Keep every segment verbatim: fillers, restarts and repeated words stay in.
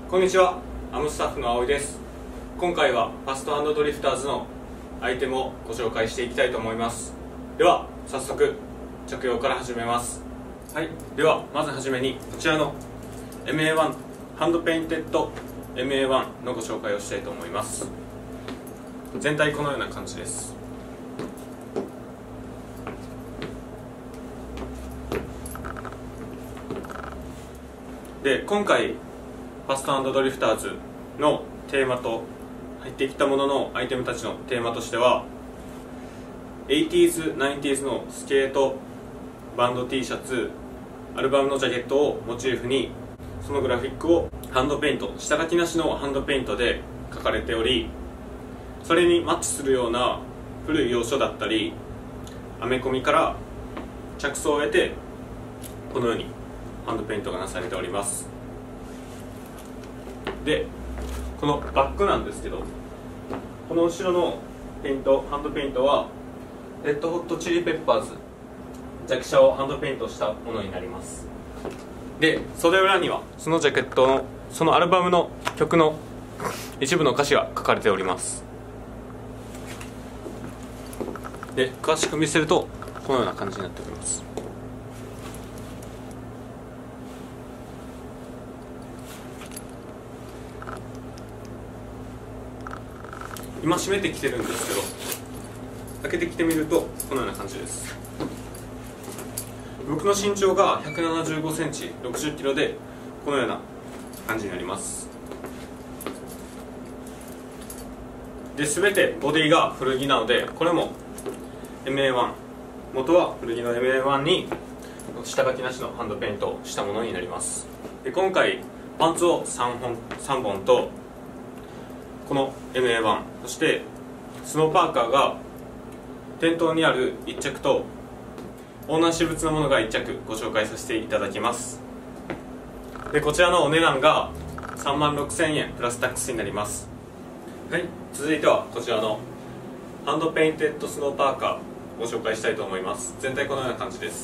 こんにちは、アムスタッフの葵です。今回はファスト&ドリフターズのアイテムをご紹介していきたいと思います。では早速着用から始めます。はい、ではまずはじめにこちらの エムエーワン ハンドペインテッド エムエーワン のご紹介をしたいと思います。全体このような感じです。で、今回ファスト&ドリフターズのテーマと入ってきたもののアイテムたちのテーマとしては エイティーズ、ナインティーズ のスケート、バンド T シャツ、アルバムのジャケットをモチーフにそのグラフィックをハンドペイント、下書きなしのハンドペイントで描かれており、それにマッチするような古い要所だったりアメコミから着想を得てこのようにハンドペイントがなされております。で、このバッグなんですけど、この後ろのペイント、ハンドペイントはレッドホットチリペッパーズジャケ写をハンドペイントしたものになります。で、袖裏にはそのジャケットのそのアルバムの曲の一部の歌詞が書かれております。で、詳しく見せるとこのような感じになっております。今閉めてきてるんですけど、開けてきてみるとこのような感じです。僕の身長がひゃくななじゅうごセンチ、ろくじゅっキロでこのような感じになります。で、全てボディが古着なので、これも エムエーワン、 元は古着の エムエーワン に下書きなしのハンドペイントをしたものになります。で、今回パンツをさんぼん、さんぼんとこの エムエーワン、 そしてスノーパーカーが店頭にあるいっ着とオーナー私物のものがいっ着ご紹介させていただきます。で、こちらのお値段がさんまんろくせんえんプラスタックスになります。はい、続いてはこちらのハンドペインテッドスノーパーカーご紹介したいと思います。全体このような感じです。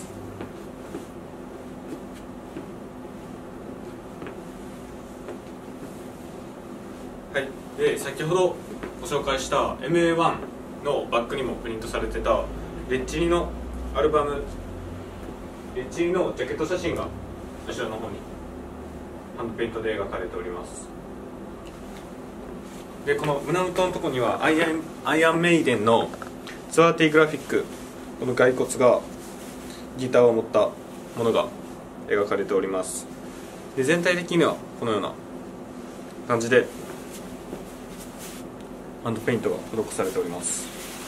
はい、で、先ほどご紹介した エムエーワン のバッグにもプリントされてたレッチリのアルバム、レッチリのジャケット写真が後ろの方にハンドペイントで描かれております。で、この胸元のところにはアイアン、アイアンメイデンのツアーティーグラフィック、この骸骨がギターを持ったものが描かれております。で、全体的にはこのような感じでハンドペイントが施されております。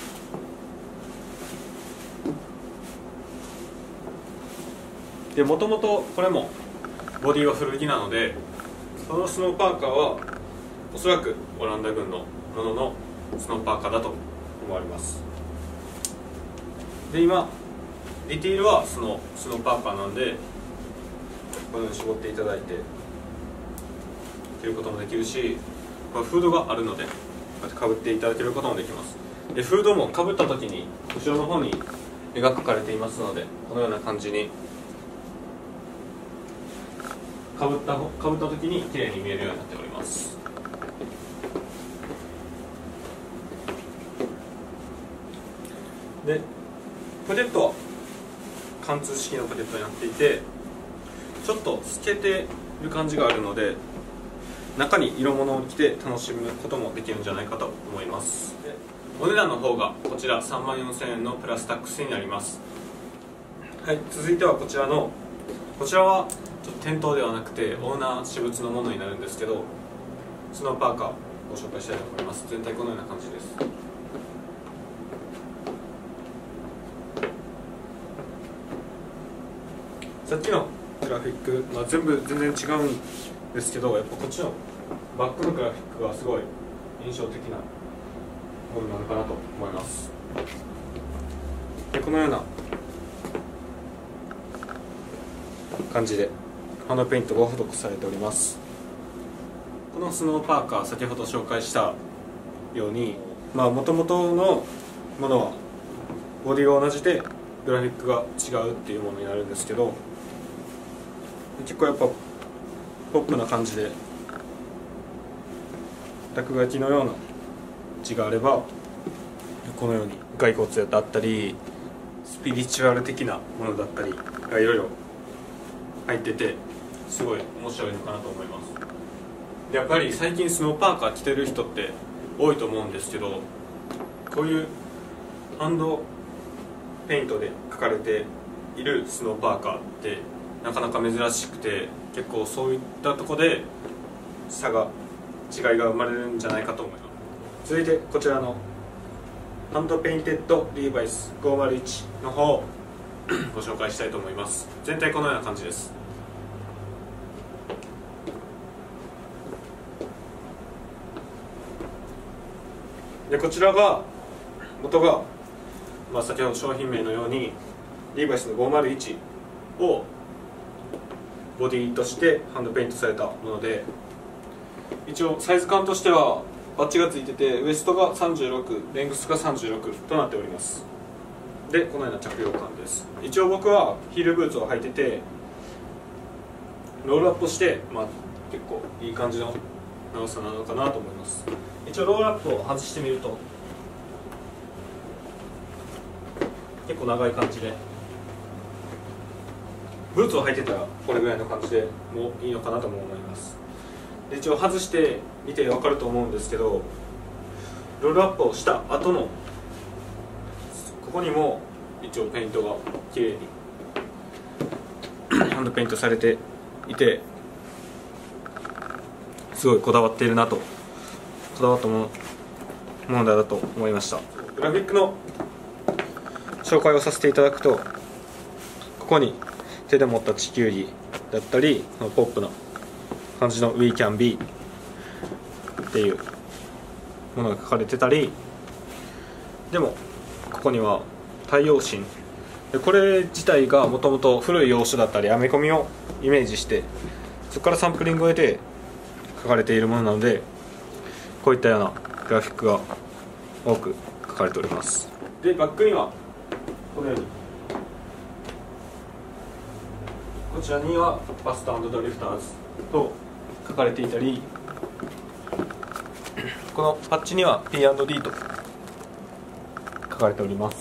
で、もともとこれもボディは古着なので、そのスノーパーカーはおそらくオランダ軍のもののスノーパーカーだと思われます。で、今ディティールはそのスノーパーカーなんで、このように絞っていただいて着ることもできるし、フードがあるのでかぶっていただけることもできます。で、フードもかぶった時に後ろの方に絵が描かれていますので、このような感じにかぶったかぶった時に綺麗に見えるようになっております。で、ポケットは貫通式のポケットになっていて、ちょっと透けている感じがあるので、中に色物を着て楽しむこともできるんじゃないかと思います。で、お値段の方がこちらさんまんよんせんえんのプラスタックスになります。はい、続いてはこちらのこちらはちょっと店頭ではなくてオーナー私物のものになるんですけど、スノーパーカーご紹介したいと思います。全体このような感じです。さっきのグラフィック、まあ、全部全然違うんですけど、やっぱこっちのバックのグラフィックがすごい印象的なものなのかなと思います。で、このような感じでハンドペイントが施されております。このスノーパーカー、先ほど紹介したように、まあ元々のものはボディが同じでグラフィックが違うっていうものになるんですけど、結構やっぱポップな感じで落書きのような字があれば、このように骸骨だったりスピリチュアル的なものだったりがいろいろ入ってて、すごい面白いのかなと思います。でやっぱり最近スノーパーカー着てる人って多いと思うんですけど、こういうハンドペイントで描かれているスノーパーカーってなかなか珍しくて、結構そういったところで差が違いが生まれるんじゃないかと思います。続いてこちらのハンドペインテッドリーバイスごーまるいちの方をご紹介したいと思います。全体このような感じです。でこちらが元が、まあ、先ほど商品名のようにリーバイスのごーまるいちをボディとしてハンドペイントされたもので、一応サイズ感としてはバッジがついてて、ウエストがさんじゅうろく、レングスがさんじゅうろくとなっております。でこのような着用感です。一応僕はヒールブーツを履いててロールアップして、まあ、結構いい感じの長さなのかなと思います。一応ロールアップを外してみると結構長い感じで、ブーツを履いてたらこれぐらいの感じでもういいのかなとも思います。で一応外して見て分かると思うんですけど、ロールアップをした後のここにも一応ペイントが綺麗にハンドペイントされていて、すごいこだわっているなと、こだわったもの問題だと思いました。グラフィックの紹介をさせていただくと、ここに手で持った地球儀だったりポップな感じの We Can Be っていうものが書かれてたり、でもここには太陽神で、これ自体がもともと古い洋書だったりアメコミをイメージして、そこからサンプリングを得て書かれているものなので、こういったようなグラフィックが多く書かれております。でバックにはこのように、こちらにはバスト&ドリフターズと書かれていたり、このパッチには ピーアンドディー と書かれております。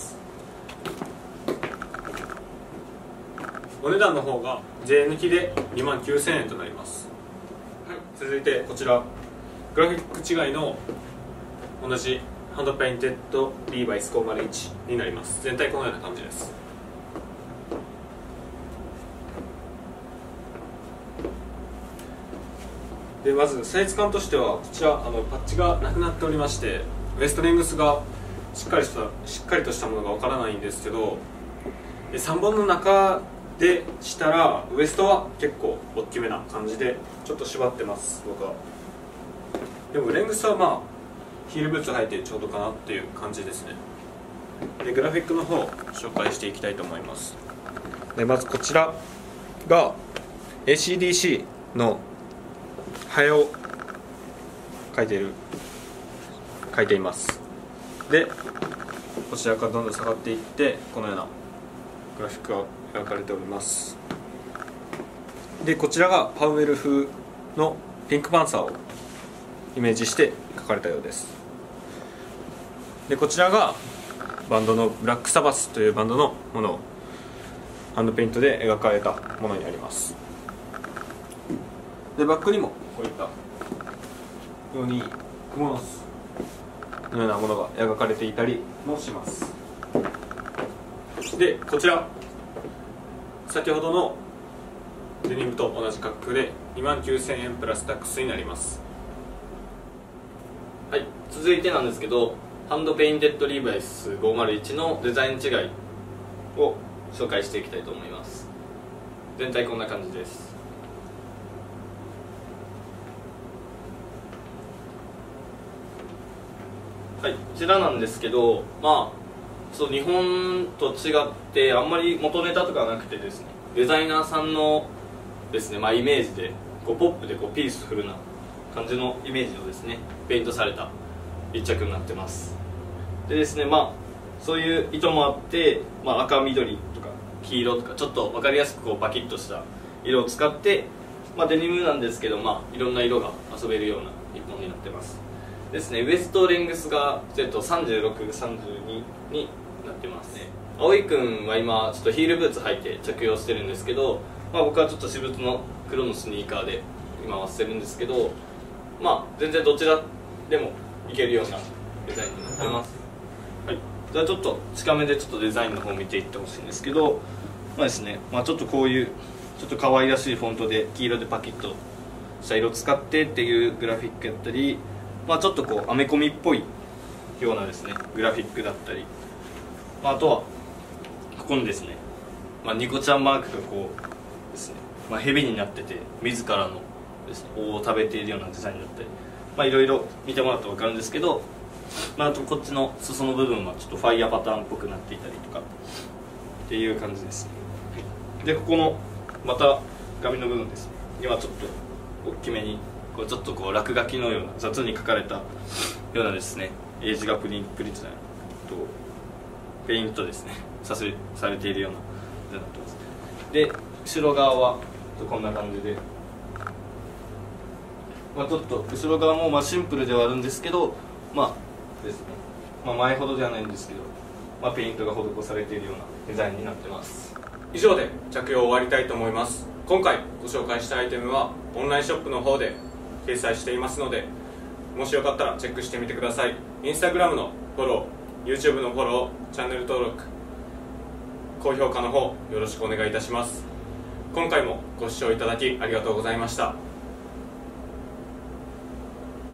お値段の方が税抜きでにまんきゅうせんえんとなります。はい、続いてこちらグラフィック違いの同じハンドペインテッドリーバイスごーまるいちになります。全体このような感じです。でまずサイズ感としてはこちらあのパッチがなくなっておりまして、ウエストレングスがしっかりしたしっかりとしたものがわからないんですけど、でさんぼんの中でしたらウエストは結構大きめな感じでちょっと縛ってます僕は。でもレングスはまあヒールブーツ履いてちょうどかなっていう感じですね。でグラフィックの方を紹介していきたいと思います。でまずこちらが エーシーディーシー のハエを描いている描いています。でこちらからどんどん下がっていって、このようなグラフィックが描かれております。でこちらがパウエル風のピンクパンサーをイメージして描かれたようです。でこちらがバンドのブラックサバスというバンドのものをハンドペイントで描かれたものになります。でバックにもこういったようにクモの巣のようなものが描かれていたりもします。でこちら先ほどのデニムと同じ価格でにまんきゅうせんえんプラスタックスになります。 はい、続いてなんですけど、ハンドペインテッドリーバイスごーまるいちのデザイン違いを紹介していきたいと思います。全体こんな感じです。はい、こちらなんですけど、まあそう日本と違ってあんまり元ネタとかなくてですね、デザイナーさんのですね、まあ、イメージでこうポップでこうピースフルな感じのイメージのですねペイントされた一着になってます。でですね、まあそういう意図もあって、まあ、赤緑とか黄色とかちょっと分かりやすくこうパキッとした色を使って、まあ、デニムなんですけど、まあ、いろんな色が遊べるような一本になってます。 ですね、ウエストレングスが、えっと、さんじゅうろく、さんじゅうにになってますね。葵くんは今ちょっとヒールブーツ履いて着用してるんですけど、まあ、僕はちょっと私物の黒のスニーカーで今はしてるんですけど、まあ全然どちらでもいけるようなデザインになってます。はい、じゃあちょっと近めでちょっとデザインの方を見ていってほしいんですけど、まあですね、まあ、ちょっとこういうちょっと可愛らしいフォントで黄色でパキッとした色を使ってっていうグラフィックやったり、まあ、ちょっとこうアメコミっぽいようなですねグラフィックだったり、まあ、あとはここにですね、まあ、ニコちゃんマークがこうですね、まあ、蛇になってて自らのですね尾を食べているようなデザインだったり、まあいろいろ見てもらうと分かるんですけど、まあ、あとこっちの裾の部分はちょっとファイヤーパターンっぽくなっていたりとかっていう感じですね。でここのまた紙の部分ですね、今ちょっと大きめにこうちょっとこう落書きのような雑に書かれたようなですね英字がプリンプリントじゃないとペイントですねさせされているような図になってます。で後ろ側はこんな感じで、まあ、ちょっと後ろ側もまあシンプルではあるんですけど、まあですね、まあ、前ほどではないんですけど、まあ、ペイントが施されているようなデザインになってます。 以上で着用を終わりたいと思います。今回ご紹介したアイテムはオンラインショップの方で掲載していますので、もしよかったらチェックしてみてください。インスタグラムのフォロー、 YouTube のフォロー、チャンネル登録、高評価の方よろしくお願いいたします。今回もご視聴いただきありがとうございました。